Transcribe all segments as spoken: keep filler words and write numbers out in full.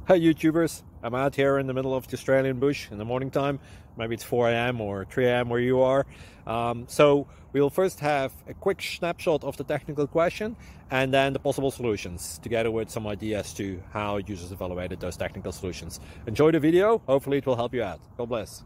Hi YouTubers, I'm out here in the middle of the Australian bush in the morning time. Maybe it's four A M or three A M where you are. Um, so we'll first have a quick snapshot of the technical question and then the possible solutions, together with some ideas to how users evaluated those technical solutions. Enjoy the video, hopefully it will help you out. God bless.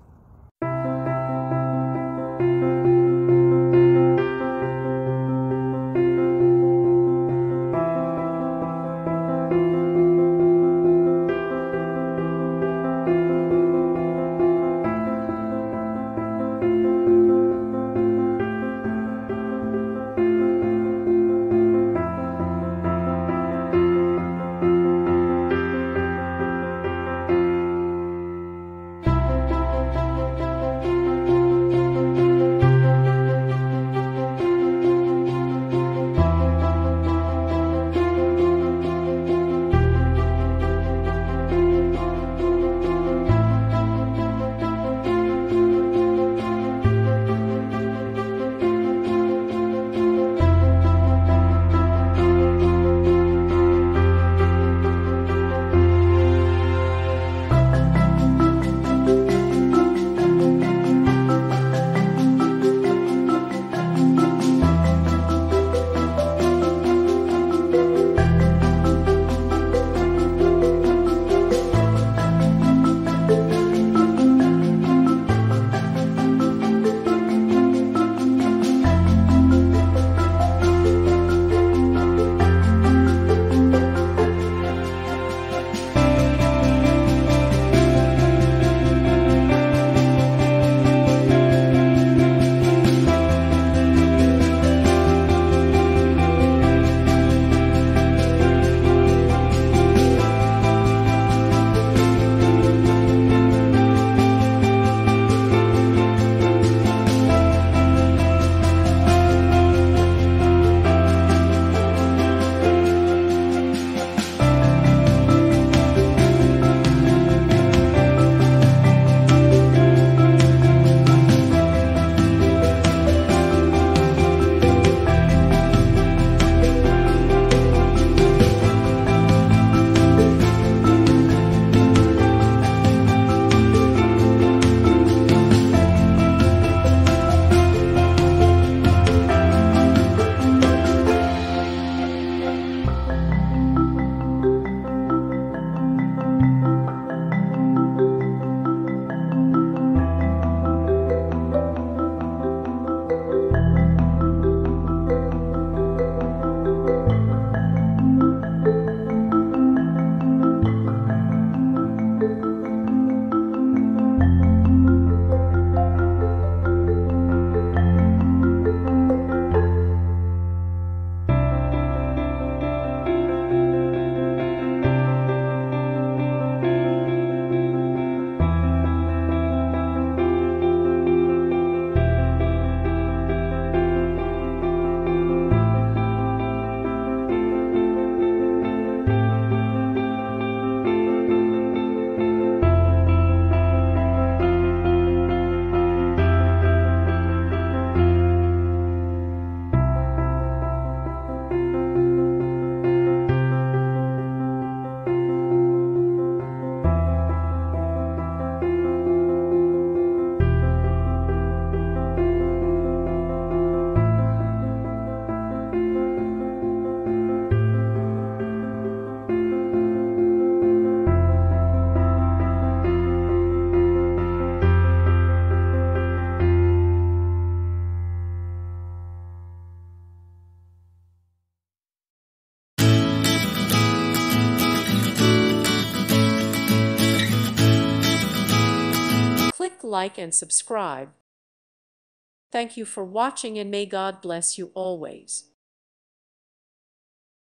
Click like and subscribe. Thank you for watching and may God bless you always.